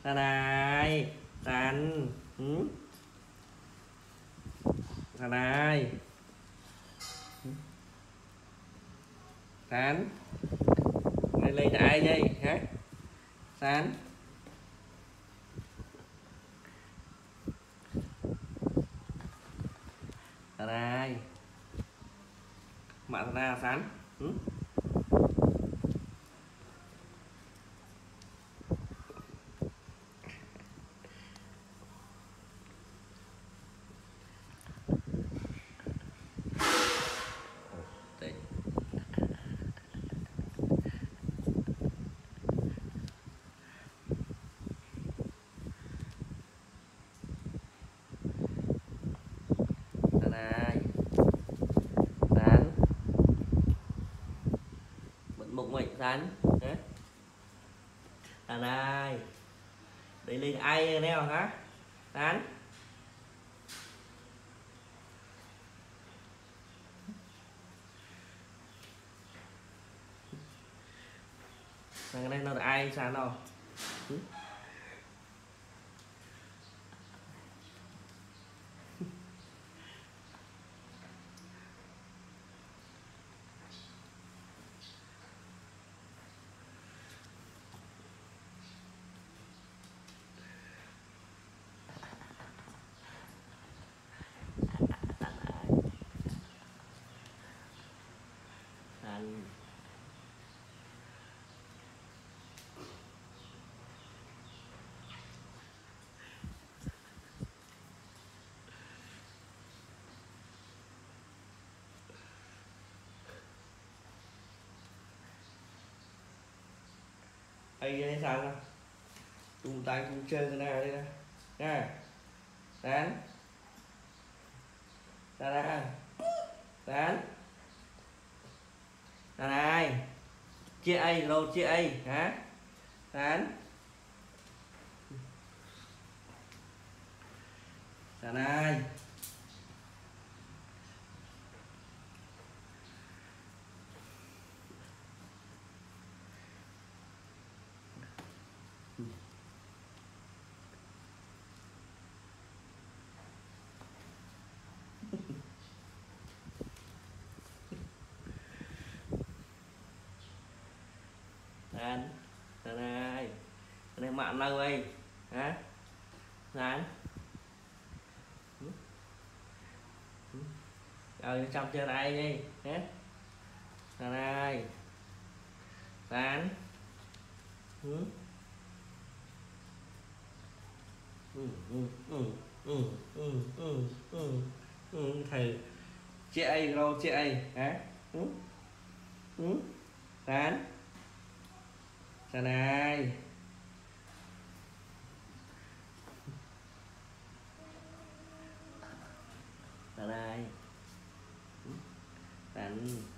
này sàn này sàn lên lên ai đây hả sàn này mạng ra sàn này sán bận mộng mệnh sán này đây lên ai nè hả sán thằng này nó là ai sán đâu ai đây sao nè cùng tay cùng chơi cái nào đây nè nha sán ra sán này chia ai lô chia ai hả sán này sán này mạng lâu ấy hả sán rồi trong chơi này đi nhé này sán thầy chị ai đâu chị ai hả sán sán này sán này sán